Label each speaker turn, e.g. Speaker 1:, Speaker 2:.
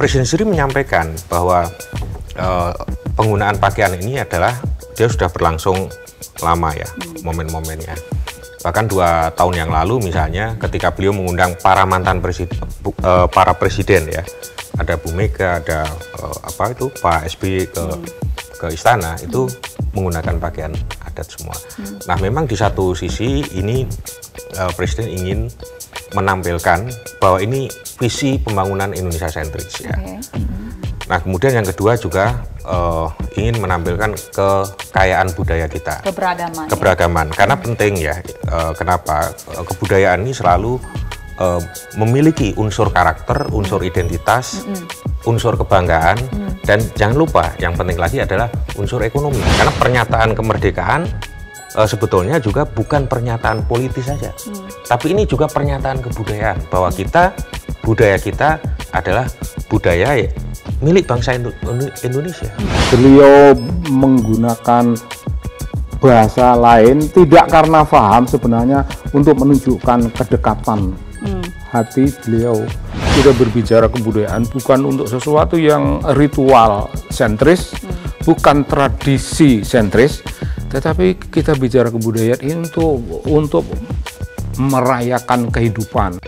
Speaker 1: Presiden sendiri menyampaikan bahwa penggunaan pakaian ini adalah dia sudah berlangsung lama ya, momen-momennya. Bahkan 2 tahun yang lalu misalnya ketika beliau mengundang para mantan presiden, para presiden ya, ada Bu Mega, ada Pak SBY ke istana itu menggunakan pakaian adat semua. Nah, memang di satu sisi ini presiden ingin menampilkan bahwa ini visi pembangunan Indonesia sentris ya. Nah, kemudian yang kedua juga ingin menampilkan kekayaan budaya kita, keberagaman. Karena penting ya. Kenapa? Kebudayaan ini selalu memiliki unsur karakter, unsur identitas, unsur kebanggaan, dan jangan lupa yang penting lagi adalah unsur ekonomi. Karena pernyataan kemerdekaan sebetulnya juga bukan pernyataan politis saja, tapi ini juga pernyataan kebudayaan bahwa budaya kita adalah budaya milik bangsa Indonesia.
Speaker 2: Beliau menggunakan bahasa lain tidak karena paham sebenarnya untuk menunjukkan kedekatan hati beliau. Kita berbicara kebudayaan bukan untuk sesuatu yang ritual sentris, bukan tradisi sentris, tetapi kita bicara kebudayaan ini untuk merayakan kehidupan.